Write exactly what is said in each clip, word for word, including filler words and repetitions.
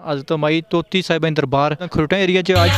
حضرت مائی توتی صاحبہ دربار کھروٹا ایریا چ اج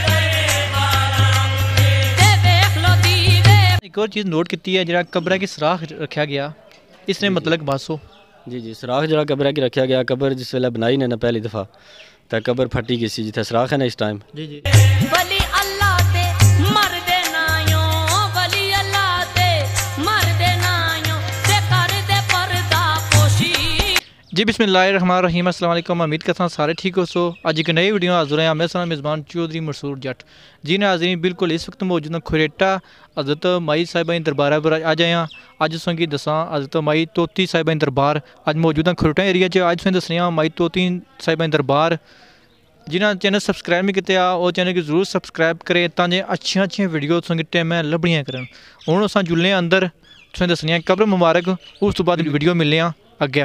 ایک اور چیز نوٹ کی ہے جڑا قبر کی سراخ رکھا گیا اس نے مطلب باسو جی جی سراخ جڑا قبر کی رکھا گیا قبر جس ویلے بنائی نے نا پہلی دفعہ تے قبر پھٹی گئی سی جتھے سراخ ہے نا اس ٹائم جی جی ولی اللہ تے مر دے نایوں ولی اللہ تے مر دے نایوں تے کر دے پردہ پوشی جی بسم اللہ الرحمن الرحیم السلام علیکم امید کرتا ہوں سارے ٹھیک ہو سو اج ایک نئی ویڈیو حاضر ہیں میں سنا میزبان چودھری منصور جٹ جی ناظرین بالکل اس وقت موجود ہیں کھریٹا حضرت مائی صاحبہ دربار پر آج آئے ہیں اج سنگی دساں حضرت مائی توتی صاحبہ دربار اج موجود ہیں کھروٹا ایریا چ اج سن دسنے مائی توتی صاحبہ دربار جنہاں چینل سبسکرائب نہیں کیتے آ وہ چینل کی ضرور سبسکرائب کرے تاکہ اچھیاں اچھیاں ویڈیو سنگی ٹائم لبھیاں کرن ہن اساں جلنے اندر سن دسنے قبر مبارک اس تو بعد ویڈیو ملنے اگے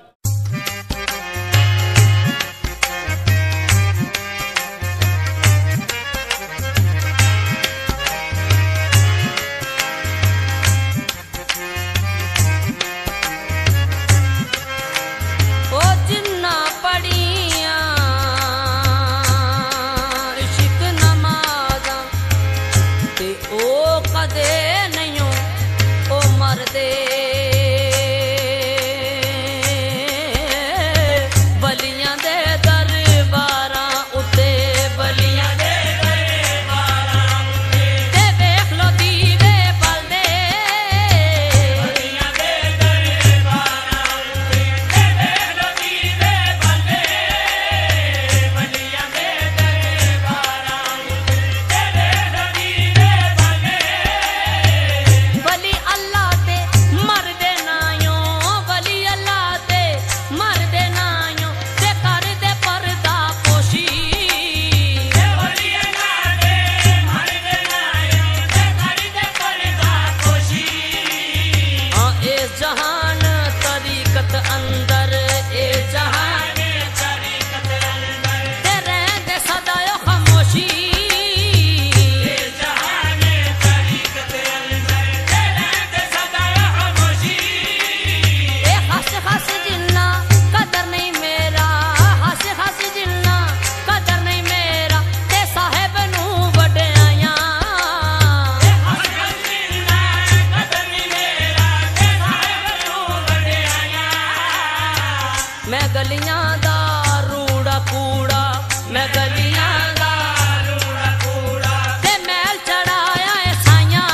میں گلیاں دا روڑا کوڑا میں گلیاں دا روڑا کوڑا تے میل چڑھایا اے سائیاں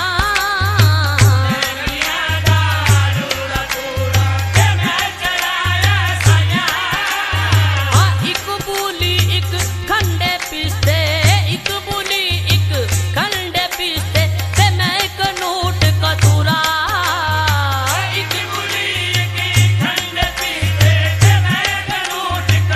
میں گلیاں دا روڑا کوڑا تے میل چڑھایا اے سائیاں ہاں ایک بولی ایک کھنڈے پیستے ایک بولی ایک کھنڈے پیستے تے میں ایک نوٹ کتورا ایک بولی ایک کھنڈے پیستے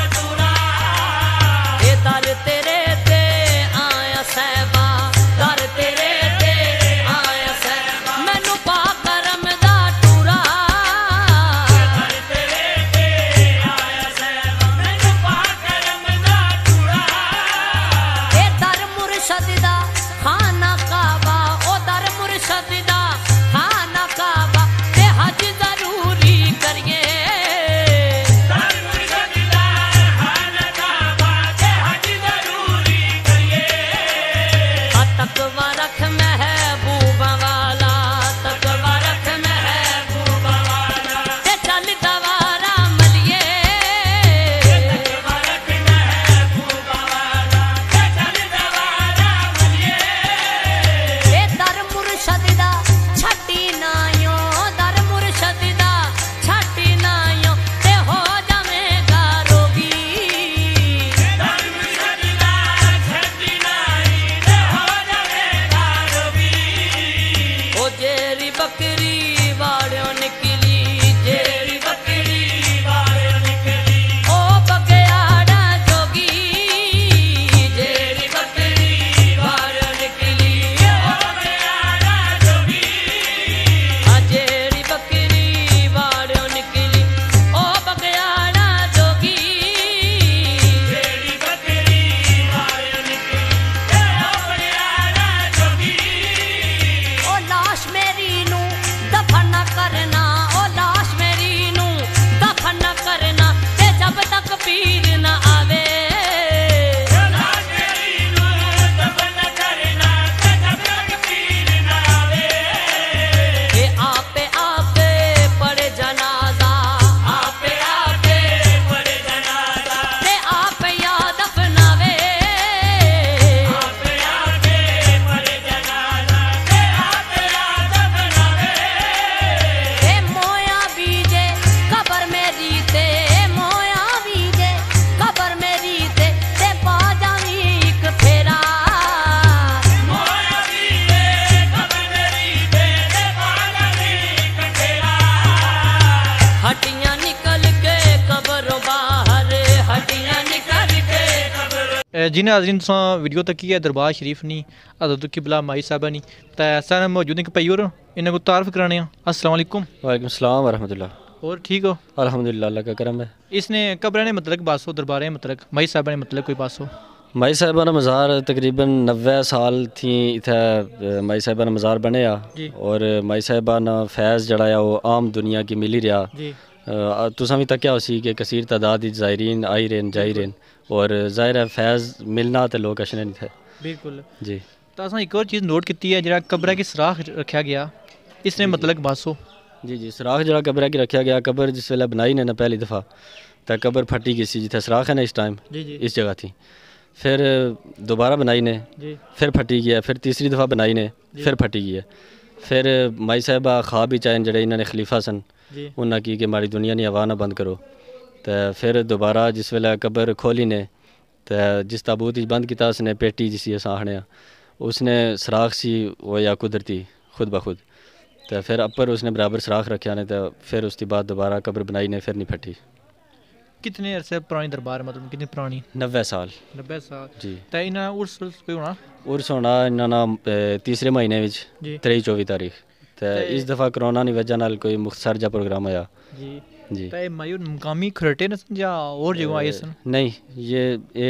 हड्डियां निकल के कब्रों बाहर हड्डियां निकल के कब्रों जिन्हें नाज़रीन तुसां वीडियो तक है दरबार शरीफ नी हज़रत किबला माई साहबा नी ते सारे मौजूद ने भाई और इन्हें को तारफ कराने अस्सलाम वालेकुम। वालेकुम सलाम वरहमतुल्लाह। और ठीक हो? अल्हम्दुलिल्लाह अल्लाह का करम है। इसने कब्र ने मतलब बासो दरबार मतलब माई साहबा ने मतलब कोई बासो माई साहिबा का मज़ार तकरीबन नब्बे साल थी इत्थे माई साहिबा का मज़ार बने आ जी। और माई साहिबा ना फैज़ जड़ा है वो आम दुनिया की मिली रहा जी। तुसां भी तक्या उसी कि कसीर तादाद ज़ायरीन आई रेन जाई रेन और ज़ाहिर है फैज़ मिलना तो लोग अशने नहीं थे बिल्कुल जी। तो असां एक और चीज़ नोट की है जरा कब्र की सराख रखा गया इसने मतलब बासो जी जी सराख जरा कब्र की रखा गया कब्र जिस वेले बनाई ने ना पहली दफ़ा तो कब्र फटी गई सी जिथे सराख है ना इस टाइम जी जी इस जगह थी फिर दोबारा बनाई ने जी फिर फटी गया फिर तीसरी दफ़ा बनाई ने फिर फटी गई है फिर माई साहिबा खा भी चाहे जड़े इन्होंने खलीफा सन जी उन्हें की कि मारी दुनिया ने हवा ना बंद करो तो फिर दोबारा जिस वेले कब्र खोली ने तो जिस ताबूत बंद किया उसने पेटी जिसी अस आखने उसने सराख सी वो या कुदरती खुद ब खुद तो फिर अपर उसने बराबर सराख रखा ने तो फिर उसके बाद दोबारा कब्र बनाई ने फिर नहीं फटी। कितने अरसे पुरानी दरबार मतलब कितनी पुरानी? नब्बे साल नब्बे साल जी। तो इन्हें उर्स कोई होना उर्स होना इन्हों ना तीसरे महीने विच जी तेई चौबी तारीख तो इस दफ़ा करोना की वजह नाल कोई मुख्तसर जा प्रोग्राम होया जी जी। तो मायूर मुकामी खरेटे न या और जगह आए सन? नहीं ये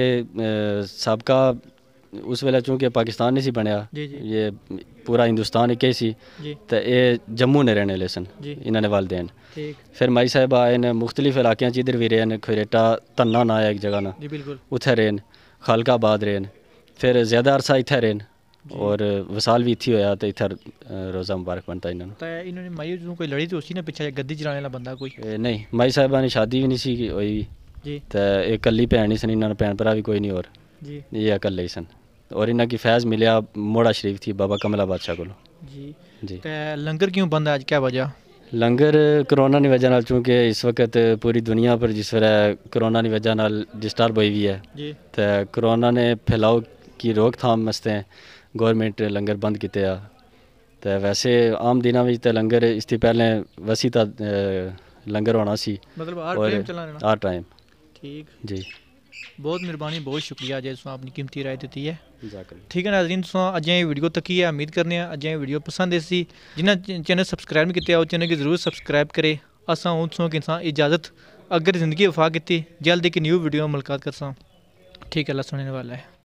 ये सबका उस वेले चूँकि पाकिस्तान नहीं सी बनया जी जी ये पूरा हिंदुस्तान एक ही सी जी तो ये जम्मू ने रहने वाले सन जी इन्होंने वालदेन ठीक फिर माई साहब आए ने मुख्तलिफ इलाकों च इधर भी रहे ने खरेटा धन्ना ना है एक जगह ना जी बिल्कुल उत्थे रहे खालकाबाद रहे फिर ज़्यादा अरसा इत्थे रहे और वसाल भी इत्थे होया तो इत्थे रोज़ा मुबारक बनता इन्होंने। तो इन्होंने मायूर जो कोई लड़ी तो उसी ने पीछे गद्दी चलाने वाला बंदा कोई ए, नहीं माई साहबा ने शादी भी नहीं सी होई जी तो एक कली भैन ही सन इन्होंने भैन भरा भी कोई नहीं और जी ये अकले ही सन और इन्हों की फैज़ मिलया मोड़ा शरीफ थी बाबा कमला बादशाह को जी जी। तो लंगर क्यों बंद है आज क्या वजह? लंगर कोरोना की वजह नाल चूँकि इस वक्त पूरी दुनिया पर जिस वेले कोरोना की वजह नाल डिस्टर्ब हुई हुई है जी तो कोरोना ने फैलाव की रोकथाम वास्ते गौरमेंट लंगर बंद किते आ तो वैसे आम दिनों में तो लंगर इससे पहले वसी ता लंगर होना सी मतलब हर और टाइम चलाना ना हर टाइम ठीक जी। बहुत मेहरबानी बहुत शुक्रिया अजय तुम अपनी कीमती राय दी है जाकर ठीक है नाज़रीन तुम अजें वीडियो तकी है उम्मीद करने अजें वीडियो पसंद सी जिन्हें चैनल सबसक्राइब नहीं किया चैनल की जरूर सबसक्राइब करे असा हूँ तुसों कि इंसान इजाज़त अगर ज़िंदगी वफा की जल्द एक न्यू वीडियो मुलाकात कर ठीक है अल्लाह सुनने वाला है।